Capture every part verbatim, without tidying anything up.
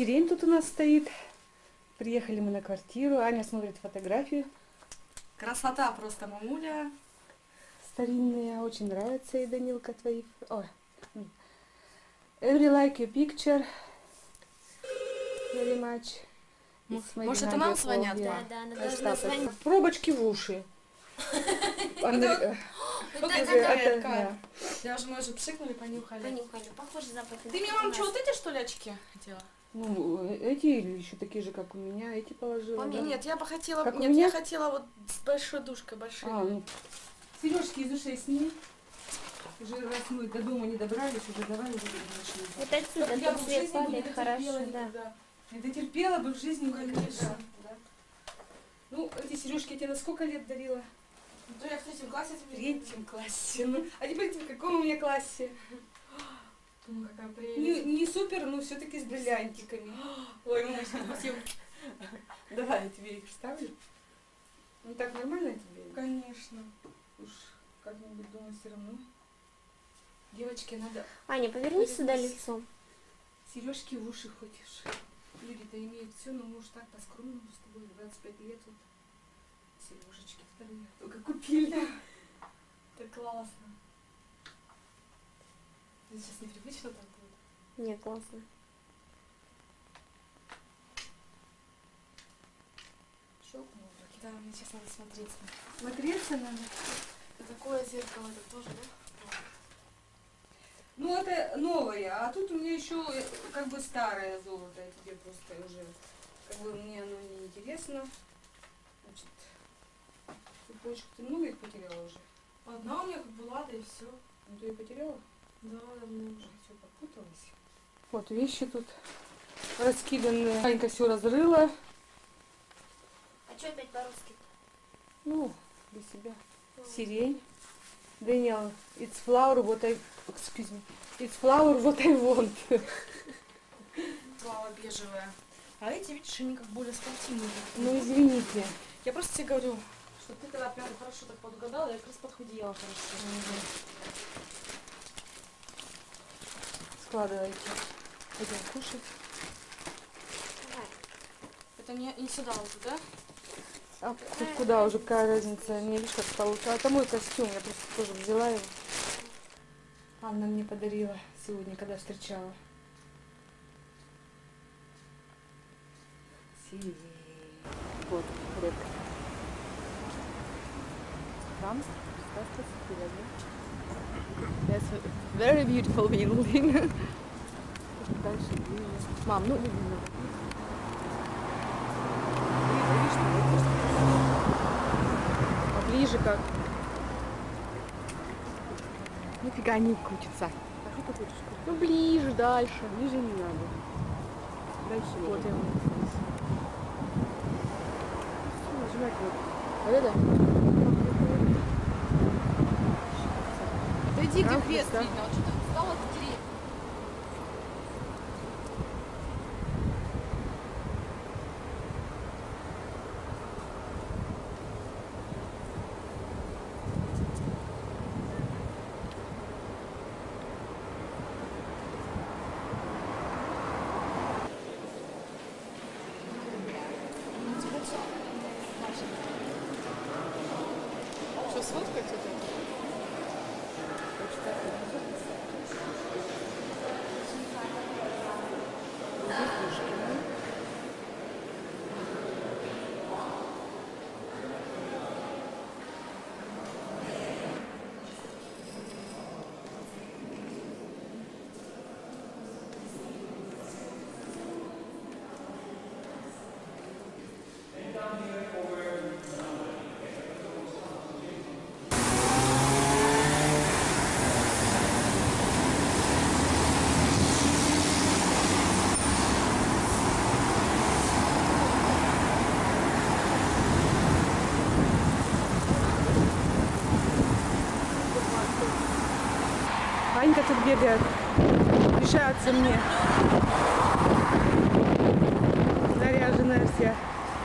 сирень тут у нас стоит. Приехали мы на квартиру. Аня смотрит фотографию. Красота просто, мамуля. Старинные. Очень нравится и Данилка твои. Ой. Every like your picture. Very much. Может, это нам звонят? Да, да, она должна звонить. Пробочки в уши. Даже мы уже пшикнули, понюхали. Понюхали. Похоже запах. Ты мне, мам, что, вот эти, что ли, очки хотела? Ну, эти или еще такие же, как у меня, эти положила. Да? Нет, я бы хотела, как нет, я хотела вот с большой душкой, большой. А, ну. Сережки из ушей сними. Уже раз мы до дома не добрались, уже давай уже начнем. Вот отсюда я тут свет падает, хорошо, да. Не дотерпела бы в жизни, конечно. Да. Ну, эти сережки я тебе на сколько лет дарила? Ну, я в третьем классе. В третьем классе. Ну, а теперь в каком у меня классе? Думаю, какая прелесть. Не, не супер, но все-таки с бриллиантиками. Ой, мамочка, спасибо. Давай я тебе их вставлю. Ну так нормально тебе? Конечно. Уж как-нибудь дома все равно. Девочке надо... Аня, повернись сюда лицом. Сережки в уши хочешь. Люди-то имеют все, но мы уж так по-скромному с тобой двадцать пять лет вот. Сережечки вторые только купили. Так классно. Сейчас непривычно так будет? Не, классно. Щелкнула. Да, мне сейчас надо смотреться. Смотреться надо? Это такое зеркало, это тоже, да? Ну это новое, а тут у меня еще как бы старое золото, я тебе просто уже, как бы мне оно не интересно. Значит, цепочку ты много их потеряла уже? Одна у меня как была, да и все. Ну ты ее потеряла? Да, давно уже. Все попуталось. Вот вещи тут раскиданные. Анька все разрыла. А что опять по-русски? Ну, для себя. Сирень. Daniel, it's flower what I... Excuse me. It's flower what I want. Плава бежевая. А эти, видишь, они как более спортивные. Ну, извините. Я просто тебе говорю, что ты когда прям хорошо так подгадала, я как раз подхудела хорошо. Угу. Складывайте. Пойдем кушать. Давай. Это не, не сюда вот, да? А тут куда уже, какая разница? Мне видишь, как получилось. Это мой костюм, я просто тоже взяла его. Анна мне подарила сегодня, когда встречала. Сирень. Вот, хлеб. Там, That's a very beautiful building. Дальше ближе. Мам, ну видно. Ближе как. Нифига не крутится. А что ты хочешь? Ну ближе, дальше. Ближе не надо. Дальше вот я. Нажимать вот. Вот это? Да иди, где крест видно. Вот что ты встала в деревья. Что, сфоткать это? Анька тут бегает, мешается мне. Заряженная вся.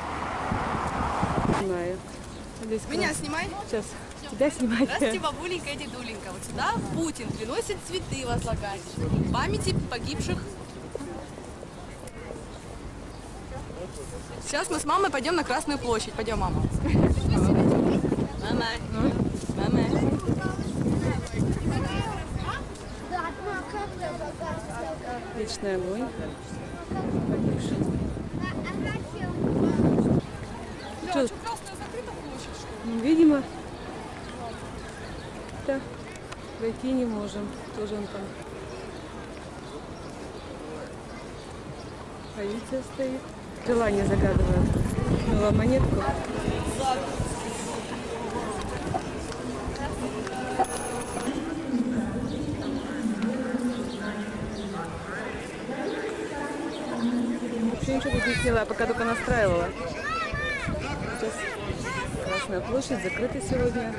Знаю. Меня снимай. Сейчас. Тебя снимать. Здравствуйте, бабуленька и дедуленька. Вот сюда Путин приносит цветы возлагать. Памяти погибших. Сейчас мы с мамой пойдем на Красную площадь. Пойдем, мама. Мама. Мама. Вечный огонь. Что? Красная закрыта площадь, что ли? Ну, видимо. Да. Пройти не можем. Тоже он там. Полиция стоит. Желание загадываю. Дала монетку. Вообще ничего тут не сняла, пока только настраивала. Сейчас Красная площадь закрыта сегодня.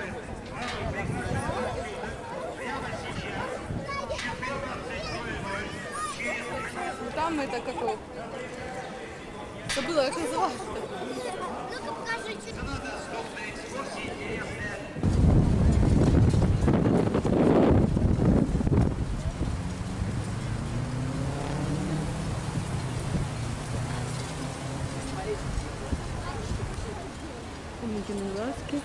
Там это какой? Забыла, как называлось. Микины глазки.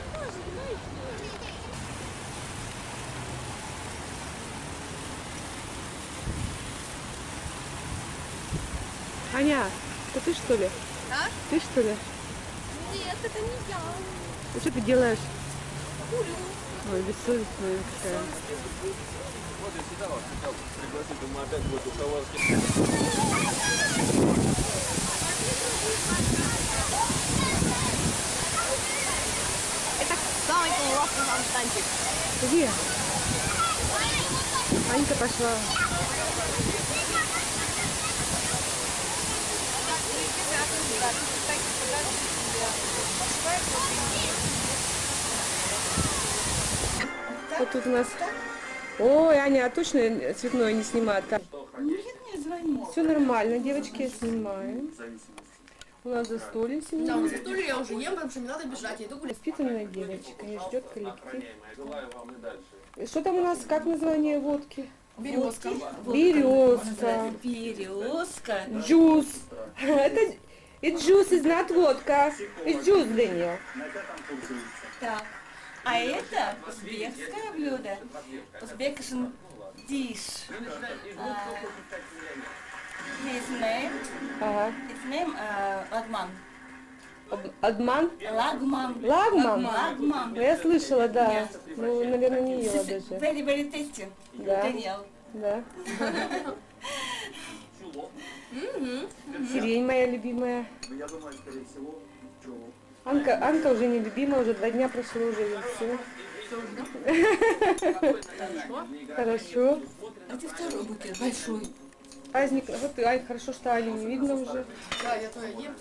Аня, это ты что ли? А? Ты что ли? Нет, это не я. Ну что ты делаешь? Курю. Ой, бессовестная какая. Вот я всегда вас хотел пригласить, думаю, опять будет у кого-то. Это самый классный фонтанчик. Где? Анька пошла. Вот тут у нас... Ой, Аня, а точно цветное не снимает? Нет, не звони. Все нормально, девочки, снимаем. У нас застолье Да, сегодня. мы застолье я уже ем, потому что мне надо бежать, я иду гулять. Воспитанная девочка, не ждет коллектив. Желаю вам и дальше. Что там у нас, как название водки? Березка. Березка. Березка. Джус. Это... It's juice is not vodka. It's juice, Дэниел. Так, а это узбекское блюдо. Узбекский dish. Uh, his name, Ага. his name uh, Лагман. Ад- Адман? Лагман. Лагман? Лагман. Ну, я слышала, да. Ну, наверное, не ела This is даже. very, very tasty. Да. Daniel. Да. Сирень моя любимая. Я думаю, скорее всего, чего. Анка, Анка уже не любимая, уже два дня прошло, уже все. Хорошо. А ты второй бутыль большой. Праздник, вот, ай, хорошо, что Аню не видно уже. Да, я твоя ем.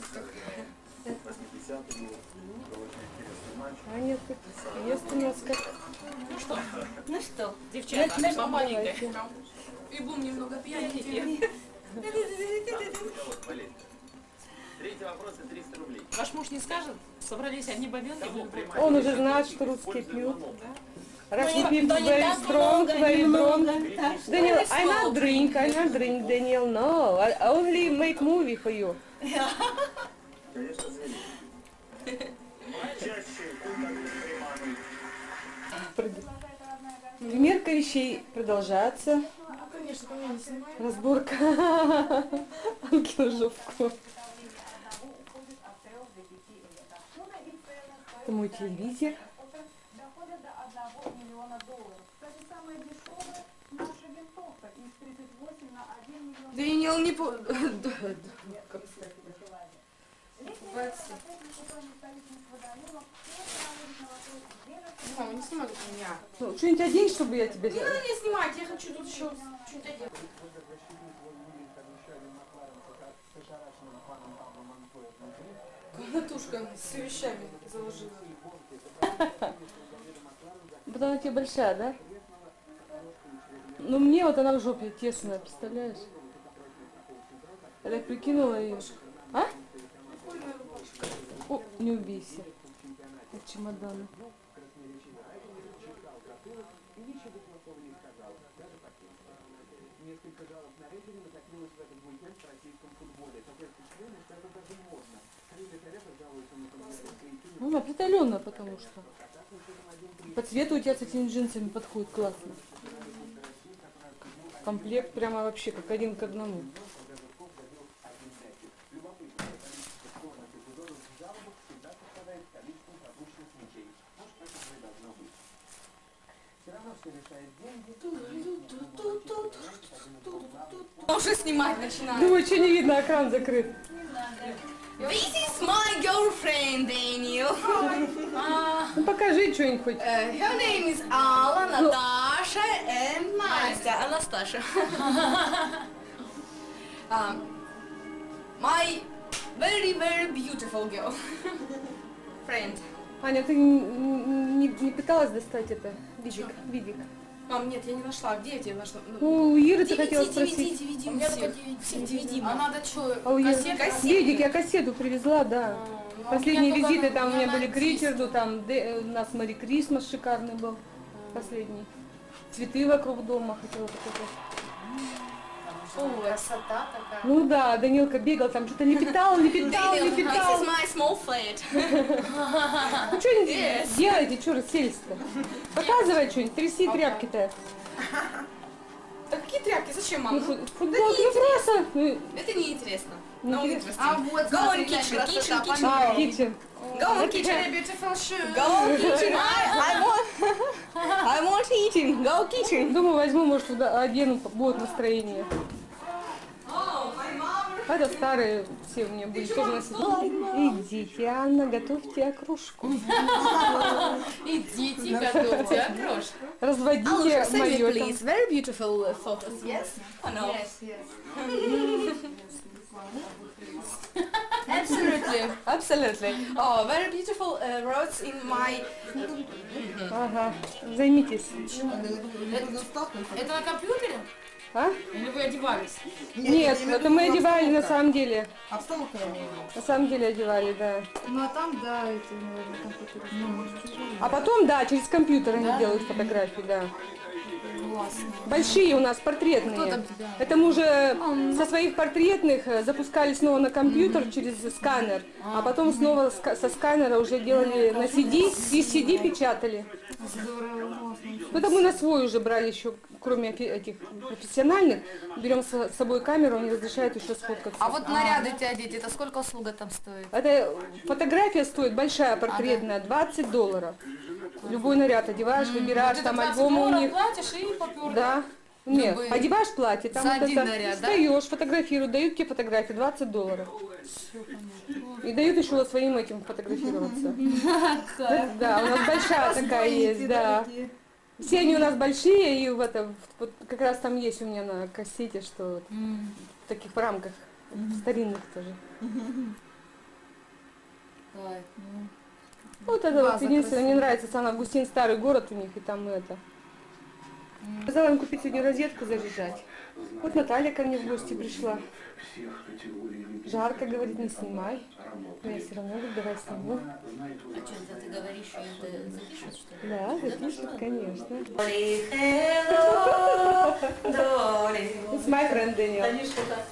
Аня тут ест у нас как... Ну что, Девчата, на- на- помаленькой. И бум немного пьяненький. Третий вопрос и триста рублей. Ваш муж не скажет? Собрались одни бабенки? Он уже знает, что русские пьют. Russian Ну, people то не very так strong, много, very немного. strong. Так что Daniel, very I not slow. drink, I not drink, Daniel, no. I I only make movie for you. Конечно, звери. Чаще Примерка вещей продолжается. Ну, конечно, ко мне не снимай. Разборка Анкину жопку. Это мой телевизор. Дэниел не по... Мама, не снимай тут меня. Ну, что-нибудь одень, чтобы я тебе... Не надо не снимать, я хочу тут еще что-нибудь одеть. Комнатушка с вещами заложила. Вот она тебе большая, да? Ну, мне вот она в жопе тесная, представляешь? Я так прикинула ее. А? О, не убейся. От чемодана. Ну, определенно, потому что по цвету у тебя с этими джинсами подходит классно. Комплект прямо вообще как один к одному. Уже снимать начинаю. Думаю, что не видно, экран закрыт. This is my girlfriend, Daniel. Ну покажи что-нибудь хоть. Uh, her name is Alla, Natasha, and Настя. Анастасия. um, my very, very beautiful girl. Friend. Аня, ты не, не пыталась достать это? Видик, видик. Мам, нет, я не нашла. Где я тебе нашла? Ну, у Иры ты хотела спросить. У меня только все ди ви ди. А надо что? А у Иры... Кассету? Видик, я кассету привезла, да. А, Последние у меня визиты только- там у меня были к на диск. Ричарду, там Дэ- у нас Мэри Крисмас шикарный был. Последний. Цветы вокруг дома хотела показать. Красота такая. Ну да, Данилка бегал, там что-то лепетал, лепетал, Daniel, this лепетал. is my small flat. Ну что-нибудь делайте, что расселись-то? Показывай что-нибудь, тряси тряпки-то. Да какие тряпки? Зачем, Ну, мам? фу- футболки, ну просто. Ну, Это неинтересно. Не No интересно. interesting. А вот, Go on смотри, kitchen, красота, kitchen, kitchen. А, kitchen. Go on kitchen. Beautiful shoes. Go on kitchen. I, I want. I want eating. Go kitchen. Думаю, возьму, может, туда одену, будет настроение. Oh, my mom. Это старые все у меня были тоже носить. Идите, Анна, готовьте окружку. Идите, готовьте окрошку. Разводите Alusha, send me, моё там. please. Very beautiful uh, photos. Yes. Oh, no. Absolutely. Absolutely. Oh, very beautiful uh, roads in my. Ага, займитесь. Это на компьютере? А? Или вы одевались? Нет, это мы одевали на самом деле. Обстановка. На самом деле одевали, да. Ну а там, да, это, наверное, компьютер. А потом, да, через компьютер они делают фотографии, да. Большие у нас портретные. Это мы уже со своих портретных э, запускали снова на компьютер через сканер, а потом снова ска- со сканера уже делали на си ди и с си ди печатали. Ну это мы на свой уже брали еще, кроме офи- этих профессиональных, берем с с собой камеру, они разрешают еще сфоткаться. А вот наряды тебе одеть, это сколько услуга там стоит? Это фотография стоит большая, портретная, двадцать долларов. Любой наряд одеваешь, выбираешь, там альбомы у них. платишь и попёр. Да. Нет, Любые. одеваешь платье, там За вот один это, наряд, да? встаешь, фотографируют, дают тебе фотографии, двадцать долларов. И дают еще своим этим фотографироваться. Да, да, у нас большая такая есть, да. Все они у нас большие, и в это, вот как раз там есть у меня на кассете, что вот в таких рамках, старинных тоже. Вот это вот единственное, мне нравится Сан-Августин, старый город у них, и там это. Сказала им купить сегодня розетку заряжать. Вот Наталья ко мне в гости пришла. Жарко, говорит, не снимай. Но я все равно говорю, давай сниму. А что, это ты говоришь, что это запишут, что ли? Да, запишет, конечно. It's my friend Daniel.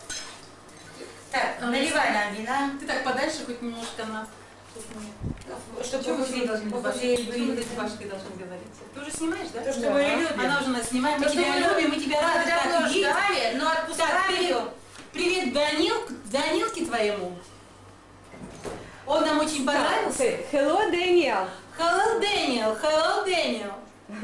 Так, наливай нам вина, Ты так подальше хоть немножко на... чтобы после после еды. Пашкой должны говорить. Ты уже снимаешь, да? То, что мы любим. Она уже нас снимает, мы То, что тебя мы любим. любим, мы тебя рады давно так видеть. ждали, но Так, отпускаем привет. ее. Привет Данил, Данилке твоему. Он нам очень понравился. Say, hello, Daniel. Hello, Дэниел, hello, Дэниел.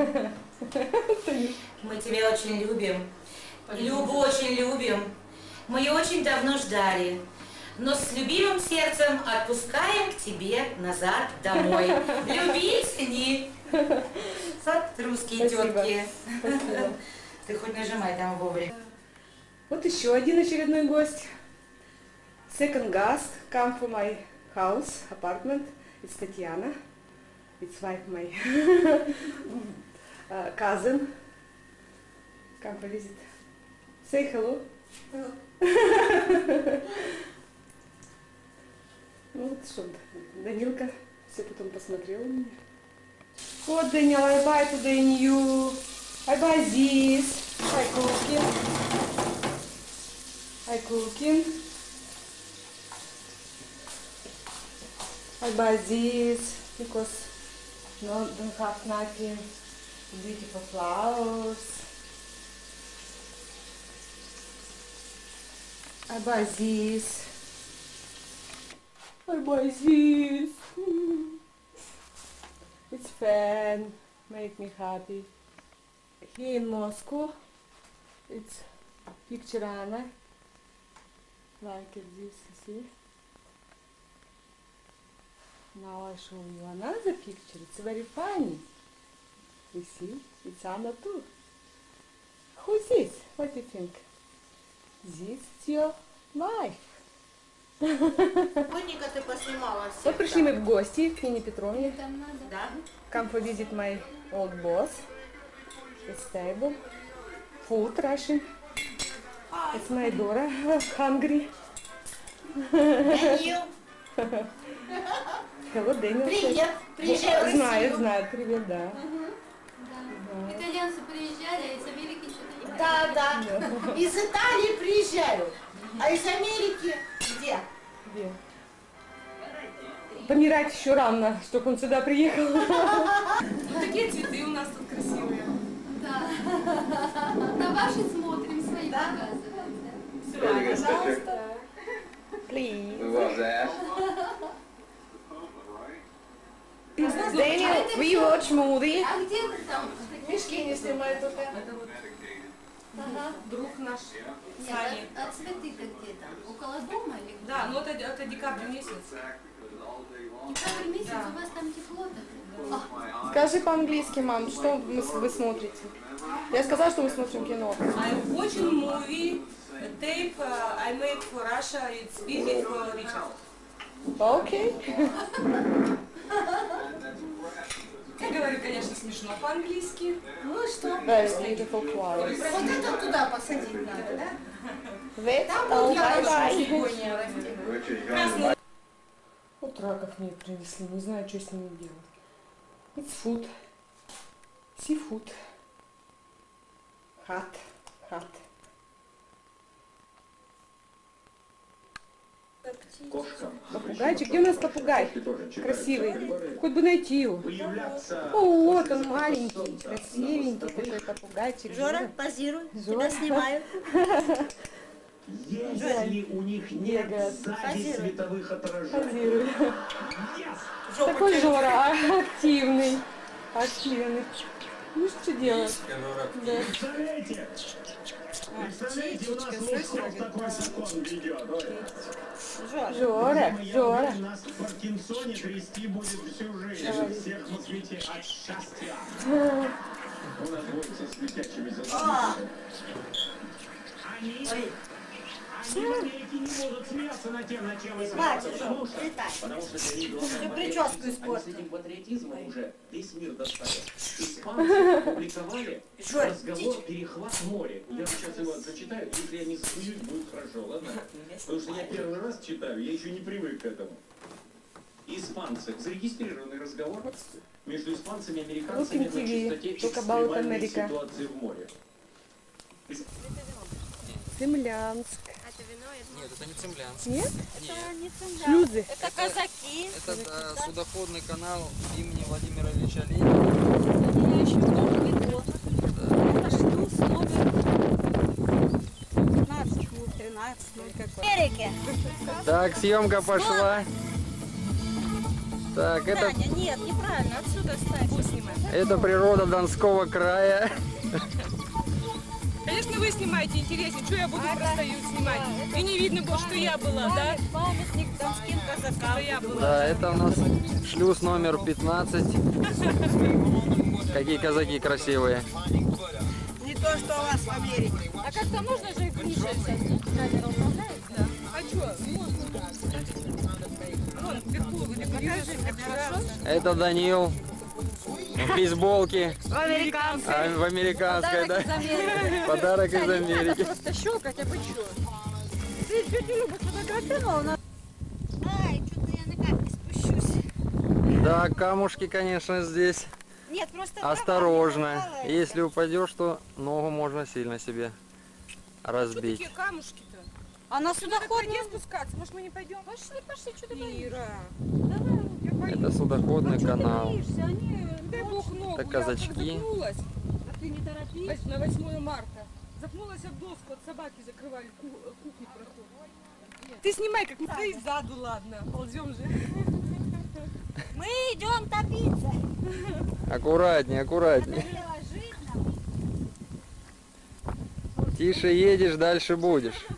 Мы тебя очень любим. Любу очень любим. Мы ее очень давно ждали. Но с любимым сердцем отпускаем к тебе назад домой. Любить не русские Спасибо. тетки. Спасибо. Ты хоть нажимай там вовремя. Вот еще один очередной гость. Second guest come from my house, apartment. It's Tatiana. It's wife my uh, cousin. Come for visit. Say hello. Ну вот что, Данилка все потом посмотрела на меня. Вот, Данил, I buy today new. I buy this. I cook it. cooking. I buy this because no, don't have nothing beautiful flowers. I buy this. I buy this. It's fun, make me happy. Here in Moscow, it's picture Anna, like this, you see. Now I show you another picture, it's very funny. You see, it's Anna too. Who's this? What do you think? This is your wife. Конника ты поснимала всех. Вот пришли мы в гости к Нине Петровне. Да? Come for visit my old boss. It's table. Food Russian. It's my Dora. Hungry. Данил, Hello, Daniel. привет. Приезжай в Россию. Знает, знает. Привет, да. Итальянцы приезжали, а из Америки что-то не Да, да. Из Италии приезжают. А из Америки где? Где? Помирать еще рано, чтобы он сюда приехал. Ну, такие цветы у нас тут красивые. Да. На ваши смотрим, свои показываем. Пожалуйста. Please. Who was that? Daniel, we watch movie. А где ты там? Мешки не снимай только. Ага. Друг наш. Нет, а, а цветы-то где там? Около дома или где? Да, ну это, это декабрь месяц. Декабрь месяц, у вас там тепло-то. А, Скажи по-английски, мам, что мы с- вы смотрите? Я сказала, что мы смотрим кино. I'm watching movie, a tape uh, I made for Russia, it's visit for Richard. Окей. Я говорю, конечно, смешно по-английски. Ну и что? Very beautiful flowers. Вот это туда посадить надо, да? Wait, Там oh, вот bye я bye. сегодня растет. Очень young. Вот раков мне принесли, не знаю, что с ними делать. It's food. Seafood. Hot. Hot. Кошка. Попугайчик. Где у нас попугай? Тоже читают Красивый. разговоры. Хоть бы найти его. Появляться О, вот после он заката маленький, солнца. красивенький такой попугайчик. Жора, позируй, Жора. тебя снимаю. Если у них нет Бегает. сзади световых отражений. Позирует. Yes! Такой Жора, а, активный. Активный. Ну что делать? Да. Представляете? Представляете, у нас Москов такой закон ведет. Ой. Жора, Жора. Нас в Паркинсоне трясти будет всю жизнь. Всех в Москве от счастья. У нас будет со светящими золотыми. Они... Они в Америке не будут смеяться над тем, над чем вы Хватит, смеетесь. Жора, Потому что... летай. Потому что для них главное Всю смотреть. прическу Они с испортил. этим патриотизмом уже весь мир достали. Испанцы опубликовали Жорь, разговор «Перехват моря». Я сейчас его зачитаю, если я не засмеюсь, будет хорошо, ладно? Потому что я первый раз читаю, я еще не привык к этому. Испанцы. Зарегистрированный разговор между испанцами и американцами Look in на ти ви, чистоте talk about экстремальной America. ситуации в море. Цемлянск. Нет, это не Цемлянск. Нет? Нет. Шлюзы. Это казаки. Это э, судоходный канал имени Владимира Ильича Ленина. я еще много видела. Это шлюз номер пятнадцать, ну, тринадцать, ну, какой. Америки. Так, съемка пошла. Так, это, Таня, нет, неправильно, отсюда ставь. это природа Донского края. Конечно, вы снимаете, интереснее. Что я буду просто ее снимать? И не видно было, что я была, да? Памятник донским казакам. Что я была. Да, это у нас шлюз номер пятнадцать. Какие казаки красивые. Не то, что у вас в Америке. А как-то можно же крыша сейчас? Камера управляется? А что? Вон, вверху, вы покажи, как хорошо. Это Данил. В бейсболке. Американцы. А, в американской, да? Подарок из Америки. Просто щелкать, а вы что? Ты тетю Любу сфотографировала? На... Ай, что-то я на камень спущусь. Да, камушки, конечно, здесь. Нет, просто... Осторожно. Если упадешь, то ногу можно сильно себе Что разбить. такие камушки-то? А на судоходную... Где спускаться? Может, мы не пойдем? Пошли, пошли, что ты боишься? Ира. Давай. Я боюсь. Это судоходный Что ты канал. боишься? Они... Дай бог ногу. Это Я так казачки. запнулась. А ты не торопись. На восьмое марта. Запнулась об доску, от собаки закрывали, ку кухню проход. Ты снимай, как мы стоим сзаду, ладно. Ползем же. Мы идем топиться. Аккуратнее, аккуратнее. Тише едешь, дальше будешь. Что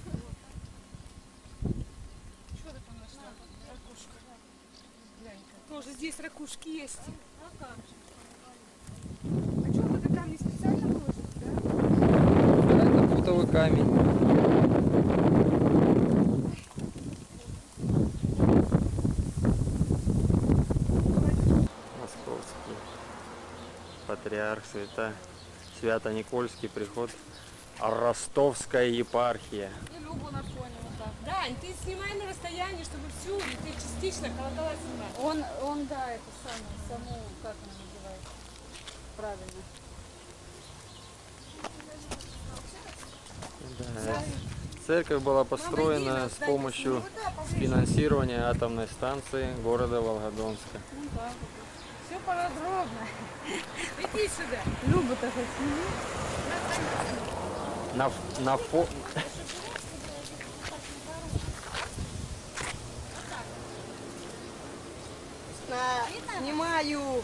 ты там нашла? Ракушка. Глянь-ка. Тоже здесь ракушки есть. А как же? А что, вот это камни специально выложили, да? Да, это бутовый камень. Московский патриарх свята Свято-Никольский приход, Ростовская епархия. И Любу на фоне вот так. Дань, ты снимай на расстоянии, чтобы всю, и ты частично колокола снимай. Он, он, да, это самое, саму, как она называется, правильно. Да. Церковь была построена с помощью финансирования атомной станции города Волгодонска. Ну да, все подробно. Иди сюда. Любу-то хоть сними. На, ф- на фо... Снимаю.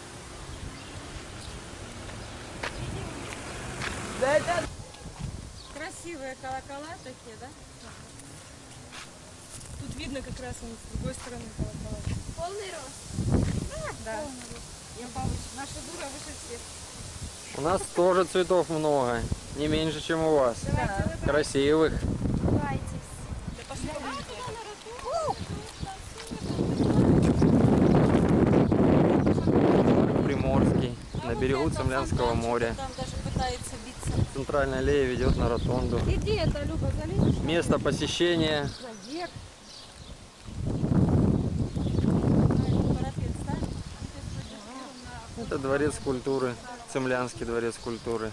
Да это... Красивые колокола такие, да? Тут видно как раз он с другой стороны колокола. Полный рост. Да. Я повыше. Наша дура выше всех. У нас тоже цветов много, не меньше, чем у вас. Да. Красивых. Приморский, на берегу Цемлянского моря. Там даже пытается биться. Центральная аллея ведет на ротонду. Иди, это, Люба, залезешь? Место посещения. Наверх. Это дворец культуры, Цемлянский дворец культуры.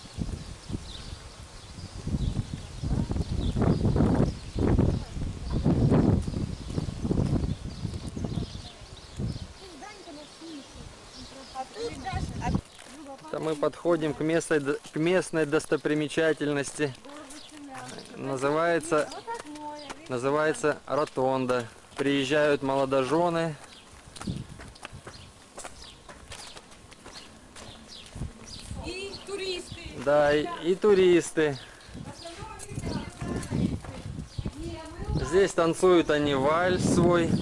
Это мы подходим к местной, к местной достопримечательности. Называется, называется ротонда. Приезжают молодожены. И туристы. Да, и, и туристы. Здесь танцуют они вальс свой.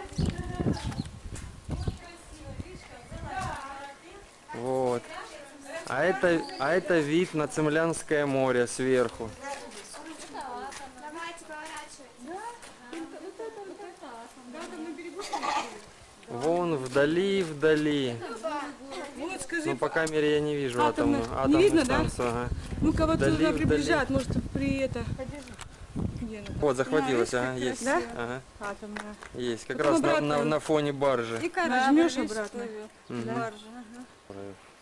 Вот. А это, а это вид на Цемлянское море сверху. Давайте поворачивать. Вон вдали, вдали. Вот, скажи, Но по камере я не вижу Атомную. атомную, Не атомную видно, да? станцию. Ага. ну-ка вот Вдали, туда вдали. приближают, может при это. Где она? Вот, захватилась, Да, ага, есть. Да? Ага, Атомная. есть. Как Потом раз на, обратно. на, на фоне баржи. И нажмешь обратно. Мгм. Да. Про-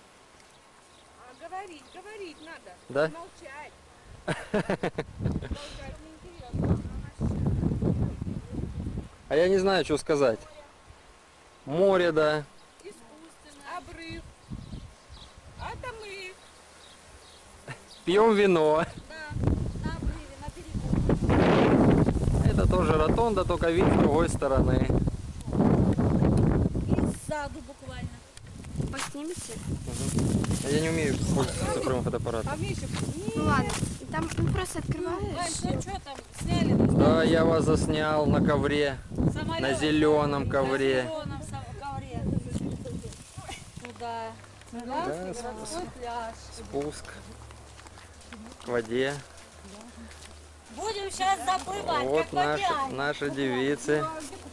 А говорить, говорить надо. Да? Молчать. А я не знаю, что сказать. Море, да. Обрыв. Атомы. Пьем вино. На обрыве, на берегу. Это тоже ротонда, только вид с другой стороны. И сзаду буквально. Поснимите? А я не умею пользоваться цифровым фотоаппаратом. А мне еще... Ну ладно. Там ну, просто открываешь. Вань, ну что там, сняли? Да, я вас заснял на ковре, Самолет. на зеленом ковре. На зеленом сам- ковре. Туда. Да, Городской пляж. Спуск к воде. Будем сейчас заплывать, Вот как в наши, океане. наши девицы.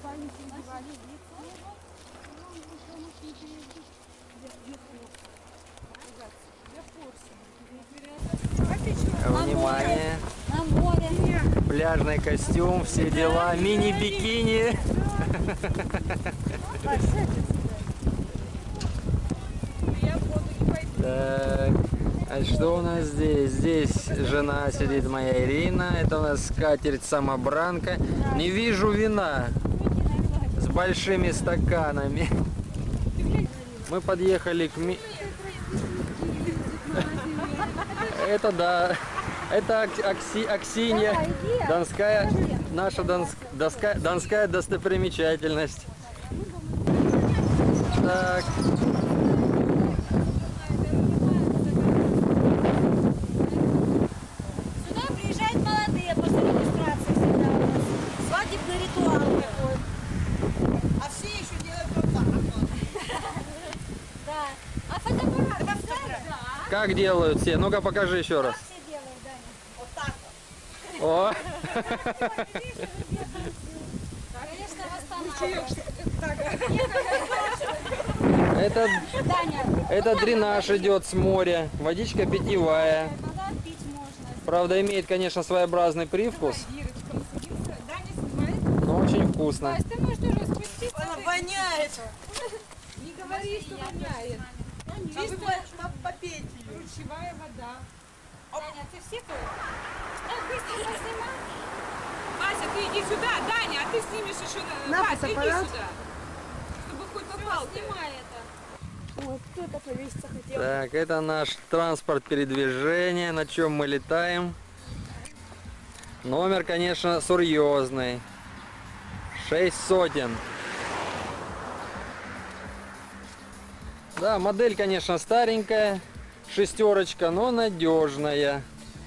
Внимание, На море. пляжный костюм, все дела, мини-бикини. Так, А что у нас здесь? Здесь жена сидит, моя Ирина. Это у нас скатерть-самобранка. Не вижу вина с большими стаканами. Мы подъехали к... Ми... Это да. Это Акси... Аксинья. Донская... Наша донск... Доска... Донская достопримечательность. Так. Сюда приезжают молодые после регистрации всегда у нас. Свадебный ритуал такой. А все еще делают вот так. Да. А фотоаппарат поставили? Как делают все? Ну-ка покажи еще раз. Все делают, Даня. Вот так вот. О! Конечно, восстанавливают. Это, это дренаж идет с моря. Водичка питьевая. Вода пить можно. Правда, имеет, конечно, своеобразный привкус. Но очень вкусно. Ты можешь тоже спуститься. Она воняет. Не говори, что воняет. Чисто попейте ее. Ключевая вода. Даня, ты все кого? Так быстро поснимай. Вася, ты иди сюда, Даня, а ты снимешь еще... На, Вася, иди фотоаппарат. сюда. Чтобы хоть попал. Снимай это. Ой, кто-то повеситься хотел. Так, это наш транспорт передвижения, на чем мы летаем. Номер, конечно, серьезный. Шесть сотен. Да, модель, конечно, старенькая. Шестерочка, но надежная.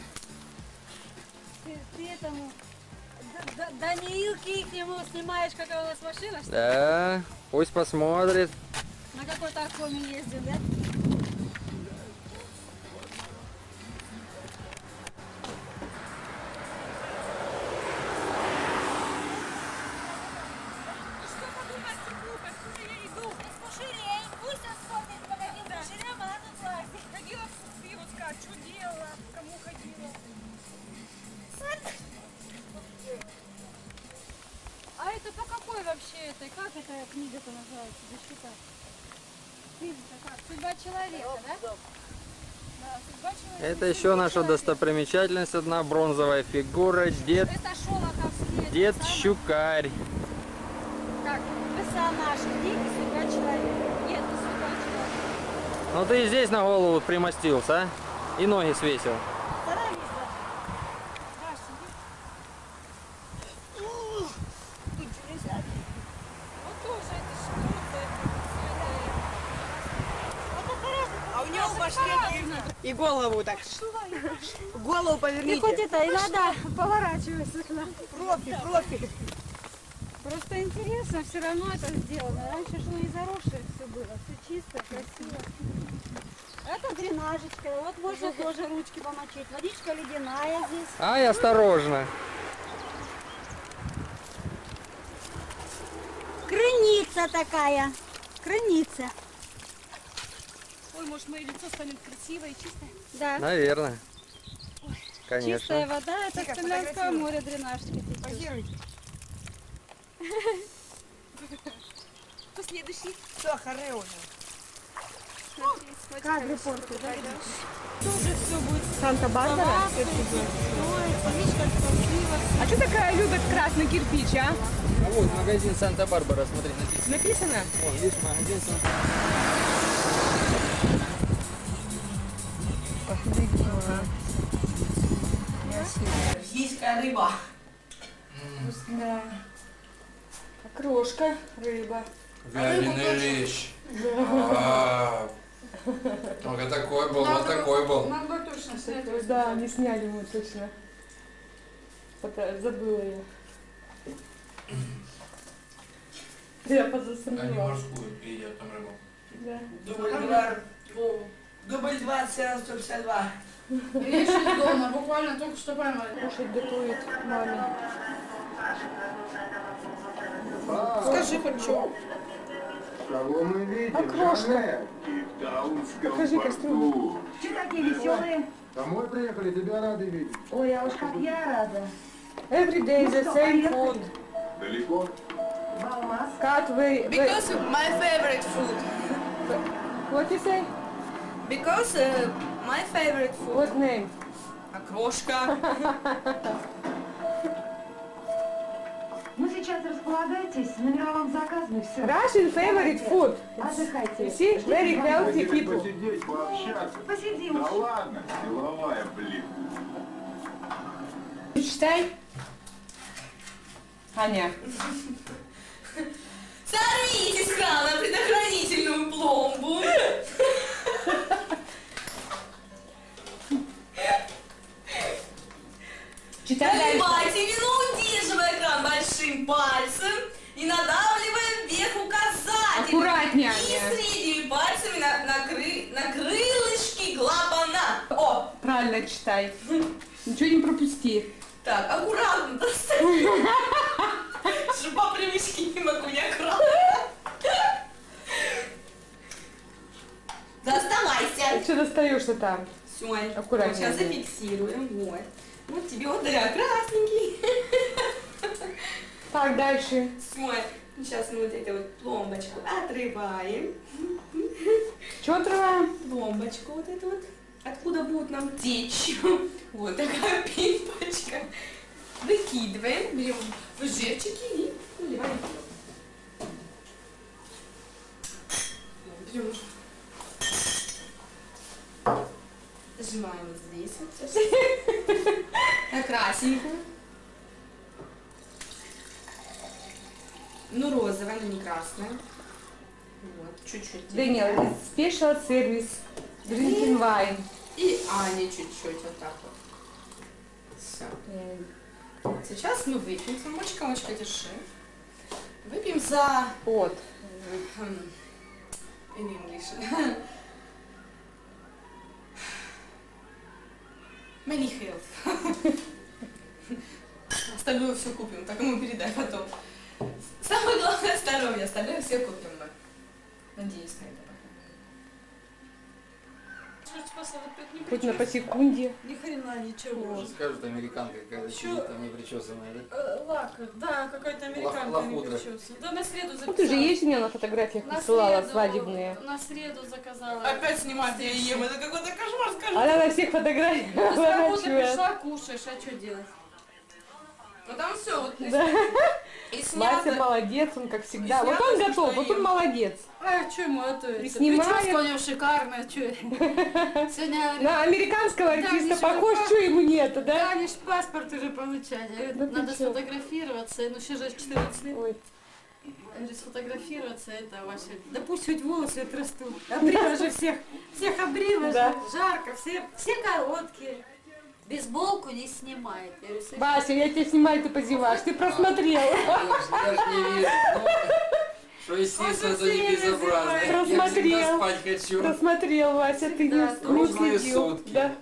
Ты, ты этому Д- Д- Даниилке их ему снимаешь, какая у нас машина, что ли? Да, пусть посмотрит. На какой-то Акоме ездил, да? А это по какой вообще этой, как эта книга-то называется, защита? Книга-то как? Судьба человека, да? Да, судьба человека. Это еще наша достопримечательность, одна бронзовая фигура, дед, Это Шолоховский. дед это самый- Щукарь. Как? Персонаж книги «Судьба человека». Нет, не судьба человека. Ну ты и здесь на голову примостился, а? И ноги свесил. Старались, да. Даш, иди. Ух, тут железяки. Вот тоже это что-то. Это хорошо. А у него пошли и голову так. Голову И поверните. хоть это, и надо поворачиваться к нам. Профи, профи. Просто интересно, все равно это сделано. Раньше же не заросшее все было, все чисто, красиво. Это дренажечка, вот можно тоже ручки помочить. Водичка ледяная здесь. Ай, осторожно. Крыница такая, крыница. Ой, может, мое лицо станет красивое и чистое? Да. Наверное. Конечно. Чистая вода, это с Финляндского моря дренажечка течет. Позируйте. Кто следующий? Все, харе уже. Как репорт, да? Тоже все будет. Санта-Барбара? А что такая любит красный кирпич, а? А вот магазин Санта-Барбара, смотри, написано. Написано? Вон, видишь, магазин Санта-Барбара. Российская рыба. Да. Окрошка, рыба. Вяленый лещ. А, только такой был, вот такой был. Надо точно снять. Да, не сняли мы точно. Пока- Забыла я. Я Они позасомневалась. морскую едят там рыбу. Да. Дубль два. Дубль два, сто пятьдесят два. Я еще дома, буквально только что поймали. Кушать готовит маме. Скажи хоть что. Кого мы видим? Окрошка. Покажи кастрюлю. Что такие веселые? Домой приехали, тебя рады видеть. Ой, а уж как я рада. Every day the same food. Далеко? Cut very, very... Because my favorite food. What you say? Because uh, my favorite food. What name? Окрошка. Ну, сейчас располагайтесь, номера вам заказаны, все. Russian favorite food. Отдыхайте. You see, very healthy people. Посидеть, пообщаться. Посидим. Да ладно, деловая, блин. Читай. Аня. Сорвите с крана предохранительную пломбу. Читай дальше. Наливайте вино, удерживая кран большим пальцем и надавливая вверх указательным Аккуратнее, и Аня. средними пальцами на, на, кры, на крылышки клапана. О! Правильно читай. Ничего не пропусти. Так, аккуратно достань. Что по привычке не могу неаккуратно. Доставайся. Что достаешь-то там? Все, Аккуратнее. сейчас зафиксируем. Вот. Вот тебе вот да, красненький. Так, дальше. Все. Сейчас мы вот эту вот пломбочку отрываем. Что отрываем? Пломбочку вот эту вот. Откуда будет нам течь? Вот такая пипочка. Выкидываем, берем выжимчики и наливаем. Берем. Зажимаем вот здесь вот. На красненькую. Ну, розовая, но не красная. Вот, чуть-чуть. Дэниел, special service. Drinking wine. И Аня чуть-чуть вот так вот. Все. Сейчас мы выпьем. Самочка, мочка, держи. Выпьем за... Вот. In English. Many health. Остальное все купим, так ему передай потом. Самое главное здоровье, остальное все купим мы. Надеюсь на это. Хоть на по секунде. Ни хрена ничего. Скажут, американка какая-то сидит там непричесанная, да? Лак, да, какая-то американка Лохудра. непричесанная. Да, на среду Ну ты же записала. есть у меня на фотографиях На посылала среду- свадебные. На среду заказала. Опять снимать я ем, это какой-то кошмар, скажи. Она на всех фотографиях С работы разворачивает. пришла, кушаешь, а что делать? Ну там все, вот Да. и Вася снято. молодец, он как всегда. И Вот он снято, готов, что вот он ем. молодец. А, что ему И готовится? снимает. Прическа у него шикарная, что? Сегодня... На американского Да, артиста ничего, похож, па- что ему нету, да? Да, они ж паспорт уже получали. Я говорю, Да ты надо чё? сфотографироваться. Ну, сейчас же четырнадцать лет. Ой. Я говорю, сфотографироваться, это вообще... Да пусть хоть волосы отрастут. Обрила же всех. Всех обрила Да. же. Жарко, все, все короткие. Бейсболку не снимает. Я говорю, слушай, Вася, я тебя снимаю, ты позеваешь. Ты просмотрел. Я ж не вижу. Ну, что естественно, то не безобразно. Я всегда Просмотрел. спать хочу. Просмотрел, Вася, ты не, Да, не круглые следил. сутки. Да.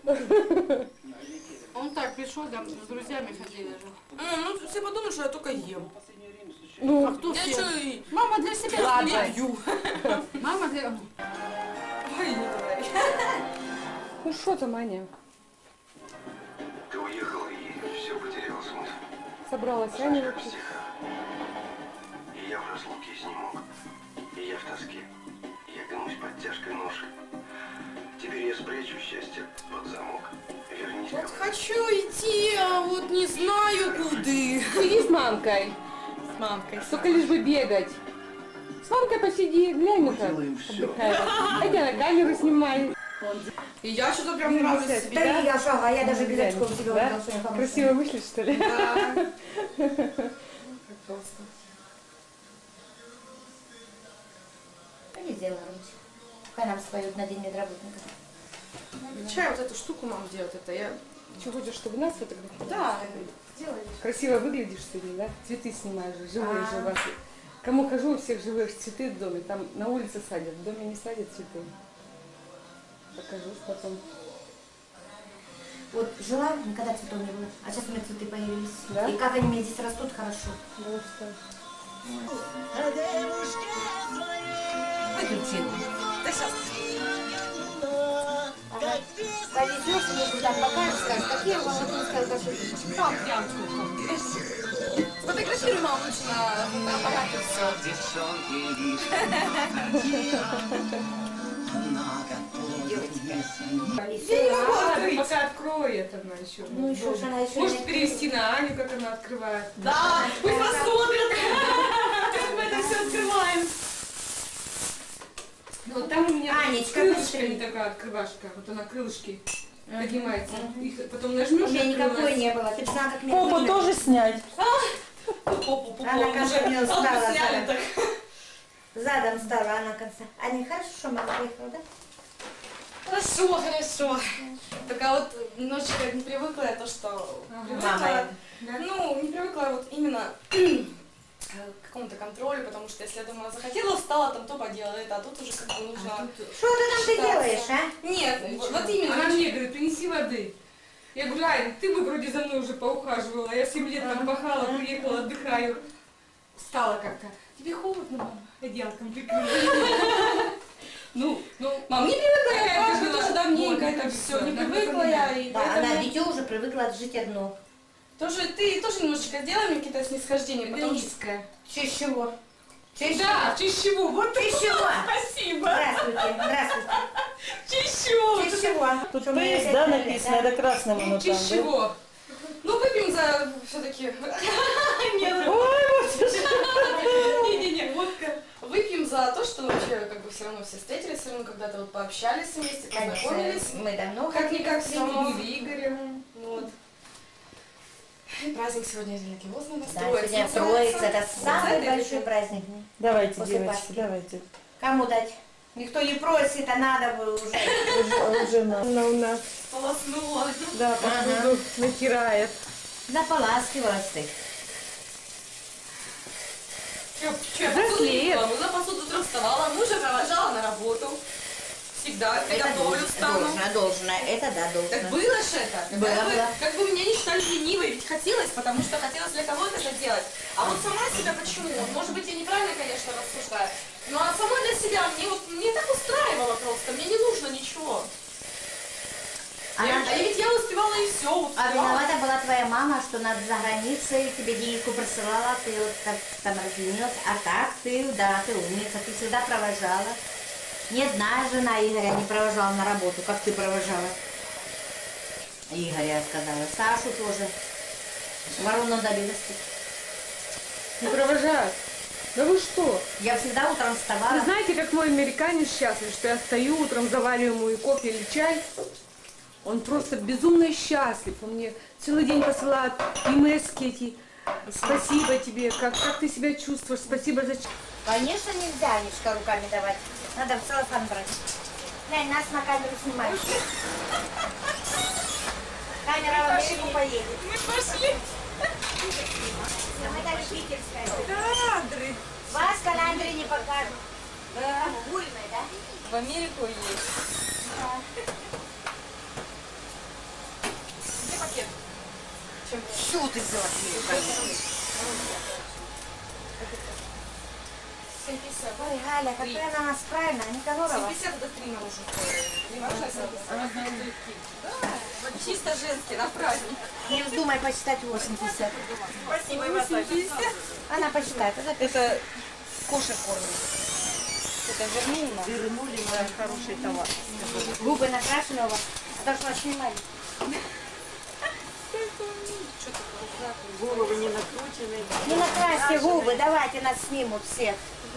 он так пришел, там с друзьями ходили же. М, Ну, все подумают, что я только ем. Ну, А кто Я все? что и Мама для себя Ладно. не пью. Мама для... Ой, не говори. ну что там, Аня? Ты уехала и все потерял смысл. Собралась Аня Как вообще. стиха. И я в разлуке не мог. И я в тоске. Я гнусь под тяжкой ношей. Теперь я спрячу счастье под замок. Вернись ко Вот мне. хочу идти, а вот не знаю куда. Сиди с мамкой. С мамкой. Только лишь бы бегать. С мамкой посиди, глянь, ну как отдыхает. А тебя на камеру снимай. И я что-то прям нравлюсь себе. Да? я шага, я даже без Глянь, очков себе да? убрала, что я хорошая. Красиво вышли, что ли? Да. Пойди сделай ручку. Пускай нам споют на день медработника. Чай вот эту штуку мам делать, это я... Что хочешь, чтобы нас фотографировали? Да, сделай. Красиво выглядишь сегодня, да? Цветы снимаешь же, живые А. же у вас. Кому хожу, у всех живые цветы в доме. Там на улице садят, в доме не садят цветы. Покажу потом. Вот жила, никогда цветов не было, а сейчас у меня цветы появились. Да? И как они мне здесь растут, хорошо. Вот что. Выключила. Да сейчас. Ага. Повезешь мне куда покажешь, скажешь, какие вологодинские алкаши. Там прям сфотографируй маму лучше на аппарате все. Девочки. Я не могу открыть. Пока откроет она еще. Ну, еще же она еще Может не перевести на Аню, как она открывает. Да, пусть посмотрят, как мы это все открываем. Ну, вот там у меня Анечка, крылышко быстрее. не такая открывашка. Вот она крылышки поднимается. Их потом нажмешь. У меня и никакой открывается. не было. Ты же надо к мне. Попу тоже снять. Попу, попу. Она Константина Уже стала сняли задом. так. Задом стала Анна Константина. Аня, хорошо, мама приехала, да? Хорошо, хорошо. Только вот немножечко не привыкла я то, что привыкла, Мама. ну, не привыкла вот именно к какому-то контролю, потому что если я думаю, захотела, встала, там то поделала это, а тут уже как бы нужно... Что ты там ты делаешь, а? Нет, вот, вот именно. Она мне говорит, принеси воды. Я говорю, Ань, ты бы вроде за мной уже поухаживала. Я семь лет там пахала, приехала, отдыхаю. Встала как-то. Тебе холодно, мама? Одеялком прикрыла. Ну, ну, мам, не привыкла я, какая я ты тоже была. давненько Вот, это это все, всё, не надо привыкла я. И Да, поэтому- она дитё уже привыкла жить одно. Тоже, ты тоже немножечко сделай мне какие-то снисхождения, потому что... Эгоистская. В честь чего? В честь Да, в честь чего? Вот В честь чего? Спасибо. Здравствуйте, здравствуйте. В честь чего? В честь чего? Тут Что мы П С, опять да, говорили, написано, да? это красным оно В там, честь да? чего? Ну, выпьем за все-таки... Не-не-не, водка. Выпьем за то, что вообще как бы все равно все встретились, все равно когда-то вот пообщались вместе, познакомились. Конечно, мы давно Как-никак ходили все к равно. нему. Игоря. Вот. И праздник сегодня религиозный Да, настроится. сегодня Троица, это самый большой праздник. Давайте, После девочки, Пасхи. давайте. Кому дать? Никто не просит, а надо бы уже. Уже, уже на- она у нас, Полоснула. да, посуду натирает. Заполаскивалась ты. Че, че, посуду не мыла, мыла посуду, утром вставала, мужа провожала на работу. Всегда приготовлю, встану. Должна, должна, это да, должна. Так было же это. Было, как, бы, было. как бы меня не считали ленивой, ведь хотелось, потому что хотелось для кого-то это делать. А вот сама себя почему? Может быть, я неправильно, конечно, рассуждаю. Но а сама для себя мне вот мне так устраивало просто, мне не нужно ничего. А Я- надо- а ведь я успевала и все, А успевала. виновата была твоя мама, что надо за границей, тебе денежку присылала, ты вот как там разленилась. А так ты, да, ты умница, ты всегда провожала. Ни одна жена Игоря не провожала на работу, как ты провожала. Игоря, я сказала. Сашу тоже. Ворону добилась. Не провожают. Да вы что? Я всегда утром вставала. Вы знаете, как мой американец счастлив, что я встаю утром, завариваю ему и кофе или чай. Он просто безумно счастлив. Он мне целый день посылает имески эти. Спасибо тебе, как, как ты себя чувствуешь, спасибо за... Конечно, нельзя Анечка руками давать. Надо в целлофан брать. Глянь, нас на камеру снимают. Камера в Америку поедет. Мы пошли. Мы дали питерская. Кадры. Вас календарь не покажут. Да. Угульный, да? В Америку есть. Где пакет? Чем Что ты взяла? семь пятьдесят. Ой, Галя, какая она у нас правильная, Никанорова. семь пятьдесят это три на уже. Не важно, да. Чисто женский, на праздник. Не вздумай посчитать восемьдесят. Спасибо, Иван. Она посчитает. Это, Это кошек кормит. Это вернула. Вернули на хороший товар. губы накрашены у вас. Должна снимать. Головы не накручены. Не накрасьте губы, давайте нас снимут всех.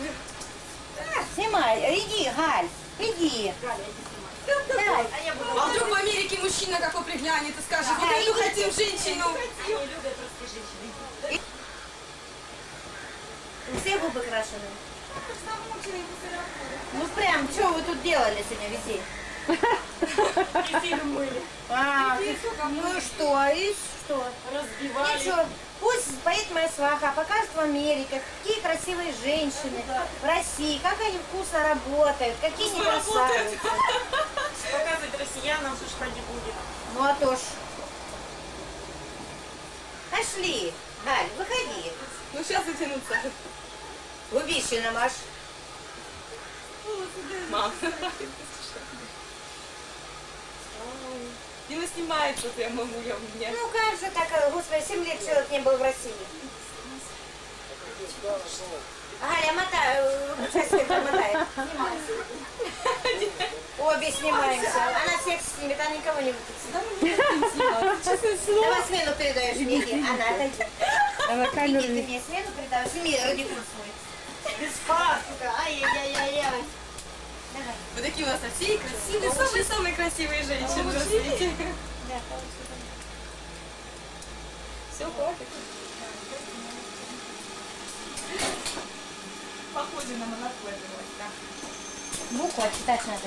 Снимай, иди, Галь, иди. Давай. А вдруг в Америке мужчина какой приглянет и скажет, вот эту хотим женщину. Все губы крашены. Ну прям, что вы тут делали сегодня весь день? А, ну и что, и что? Разбивали. Ничего, пусть поедет моя сваха, покажет в Америке, какие красивые женщины в России, как они вкусно работают, какие они красавицы. Показывать россиянам, что не будет. Ну а то ж. Пошли, Галь, выходи. Ну сейчас затянуться. Губище намажь. Мам. Не снимается, я могу, я у меня. Ну как же так, господи, семь лет человек не был в России. Галя, мотай, сейчас это мотает. Снимай. Обе снимаемся. Она всех снимет, а никого не выпустит. Давай смену передаешь Миге. Она отойдет. Она камеру Ты мне смену передаешь. Сними радикуль свой. Без фартука. Ай-яй-яй-яй. Давай. Вы такие у нас все красивые, самые-самые красивые женщины на свете. Да, получится. Все, хватит. Похоже на молоко это да. Букву читать надо.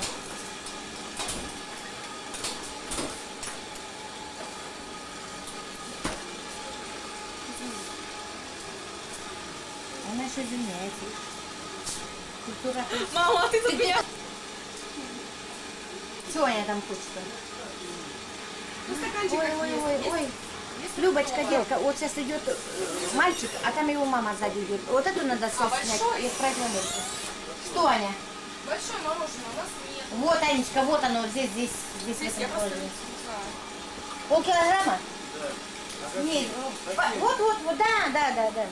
Она еще извиняется. Культура. Мама, ты тут меня... Чего она там хочет? Ну, стаканчик Ой, ой, ой, ой. Любочка, детка, вот сейчас идет мальчик, а там его мама сзади идет. Вот эту надо сок А снять большой? и отправить на место. Что, Аня? Большое мороженое у нас нет. Вот, Анечка, вот оно, здесь, здесь, здесь, Здесь в я этом просто положении. не знаю. Полкилограмма? Нет, вот, вот, вот, да, да, да, да.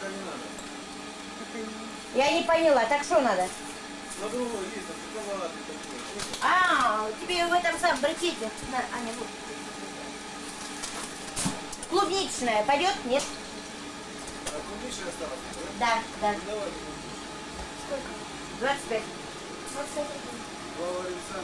Я не поняла, так что надо? А, тебе в этом самом брикете. На, Аня, вот. Клубничная пойдет? Нет? А клубничная осталась? Да, да. Давай. Сколько? двадцать пять. двадцать пять рублей. Два варенца.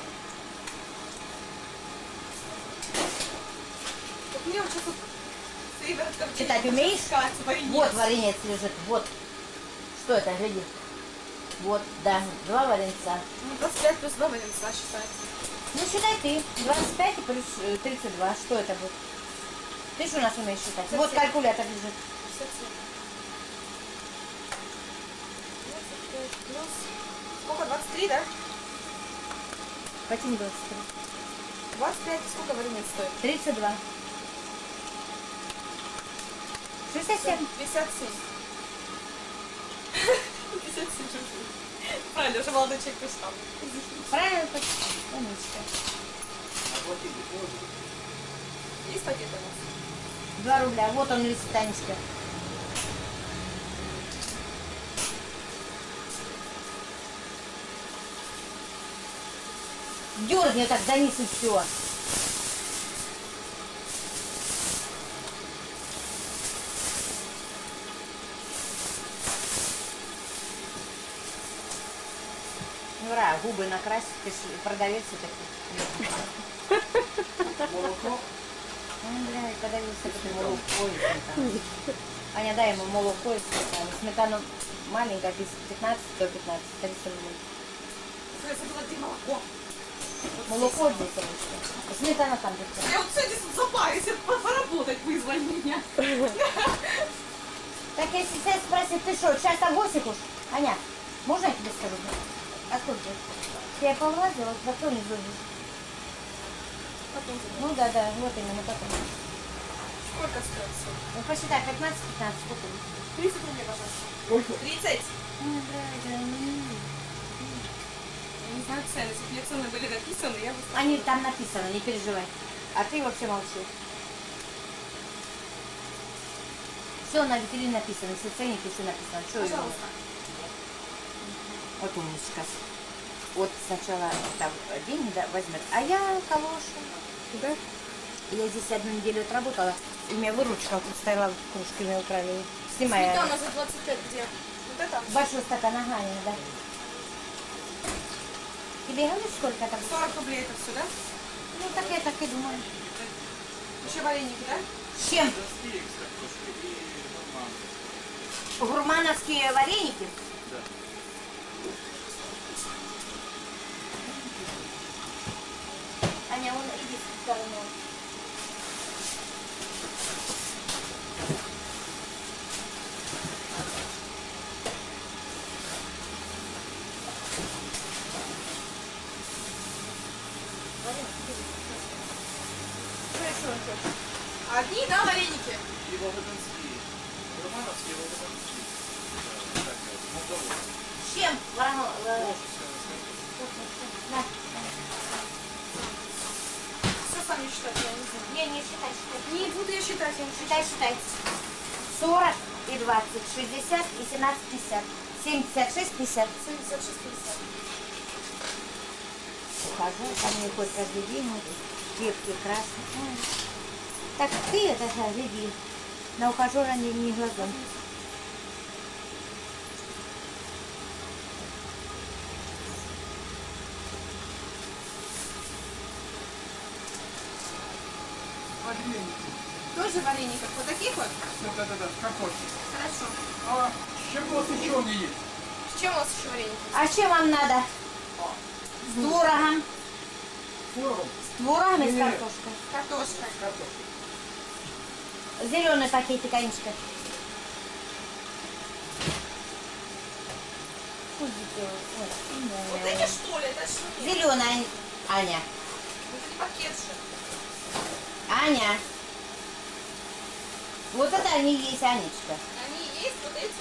Так мне вот сейчас вот сыворотка. Читать умеешь? Варенец. Вот варенец лежит, вот. Что это, гляди. Вот, да, два варенца. Ну, двадцать пять плюс два варенца считается. Ну, считай ты. двадцать пять плюс тридцать два. Что это будет? Ты что у нас умеешь считать? Вот калькулятор лежит. пятьдесят семь. двадцать пять плюс... Сколько? двадцать три, да? Почему двадцать три? двадцать пять. Сколько варенец стоит? тридцать два. шестьдесят семь. пятьдесят семь. пятьдесят семь рублей. Правильно, уже молодой человек пришел. Правильно, Анечка. Есть пакет у нас? Два рубля. Вот он лежит, Анечка. Дёрни так за низ и все. Ура, губы накрасить, ты ж продавец такой. Молоко? Ну, бля, подавился такой молоко и сметану. Аня, дай ему молоко и сметану. Сметану маленькая, без пятнадцать, сто пятнадцать, триста рублей. Я забыла, где молоко. Молоко здесь, Анечка. Сметана там где-то. Я вот сегодня запаюсь, поработать вызвали меня. Так я сейчас спросить, ты что, часто госик уж? Аня, можно я тебе скажу? Откуда ты? Я повлазила, зато не звонишь. Ну да, да, вот именно потом. Сколько стоит все? Ну посчитай, пятнадцать, пятнадцать, сколько будет? тридцать рублей, пожалуйста. тридцать? Ой, дорогая, ну. Я не знаю цены, если бы мне цены были написаны, я бы... Они там написано, не переживай. А ты вообще молчи. Все на витрине написано, все ценники, все написано. Что Пожалуйста. Вот умничка. Вот сначала там деньги да, возьмет, а я калошу. Да? Я здесь одну неделю отработала, и у меня выручка тут стояла, кружки мне украли. Снимая. Сметана за двадцать пять где? Вот это? Большой стакан, ага, да. Тебе говоришь, сколько там? сорок рублей это все, да? Ну так я так и думаю. Еще вареники, да? С чем? Гурмановские вареники? Да. Аня, вон иди с стороны. Одни, да, вареники? И волгодонские. Романовские, волгодонские. Так, молдавы. С чем? Варано... Да. Все сами считать, я не знаю. Не, не считай, считай. Не буду я считать, я не Считай, считай. сорок и двадцать, шестьдесят и семнадцать, пятьдесят. семьдесят шесть, пятьдесят. семьдесят шесть пятьдесят. ухожу, ко мне хоть каждый день, вот, крепкий, красный. Ой. Так ты это же, гляди, на ухажера не, не глазом. Тоже вареников? Вот таких вот? Да, да, да, как хочешь. Хорошо. А с чем у вас еще не есть? С чем у вас еще вареники? А с чем вам надо? С творогом. Творогом? С творогом и с Не-не. картошкой. Картошка. Зеленый пакетик, Анечка. Вот эти что ли? Это что? Зеленая, Аня. Это не пакет же. Аня. Вот это они есть, Анечка. Они есть вот эти?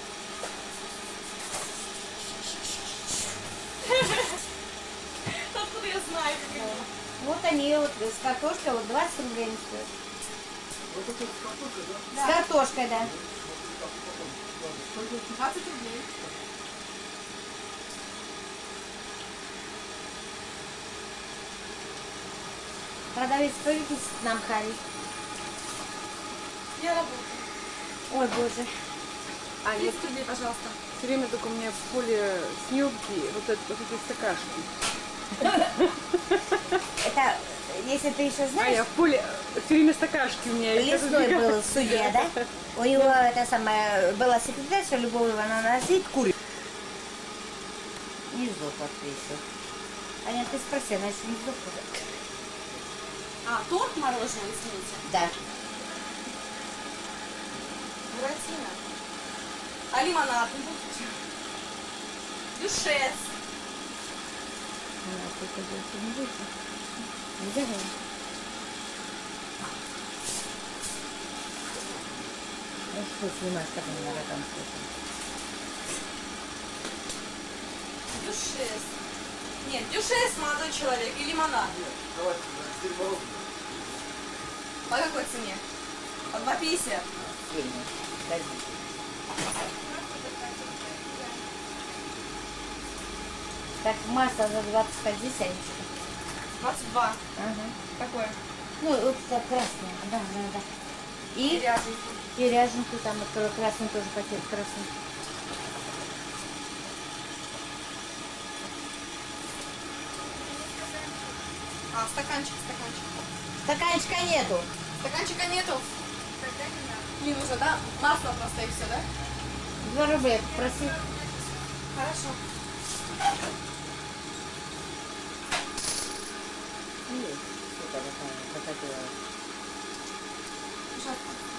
Откуда я знаю, как они? Вот они вот с картошкой, вот двадцать рублей они стоят. Вот это с картошкой, да? С картошкой, да. двадцать рублей. Продавец, повернитесь к нам, Харри. Я работаю. Ой, боже. А, тридцать рублей, пожалуйста. Все время только у меня в поле съемки вот, это, вот эти стакашки. Это, если ты еще А знаешь... я в поле все время стакашки у меня. я как Лесной убегаю. был судья, да? У него это самое, была секретарша Любовь Ивановна, сидит, курит. Не сдох от еще. Аня, ты спроси, она еще не сдохла. А, торт мороженое, извините. Да. Буратино. А лимонад не будете? Дюшес. Она только больше не выйдет. Нельзя говорить. Ну что снимать, как мне надо там слушать? Дюшес. Нет, дюшес, молодой человек, и лимонад. Давайте, теперь мороженое. По какой цене? По два пятьдесят. Так, масло за двадцать один Анечка. двадцать два. Ага. Какое? Ну, вот это красное, да, да, да. И, И ряженку. и ряженку там, открою красный тоже пакет красный. А, стаканчик, стаканчик. Стаканчика нету. Стаканчика нету? Не нужно, да? Масло просто и все, да? Два рубля проси. Хорошо. Есть. Что-то такое, Пожалуйста.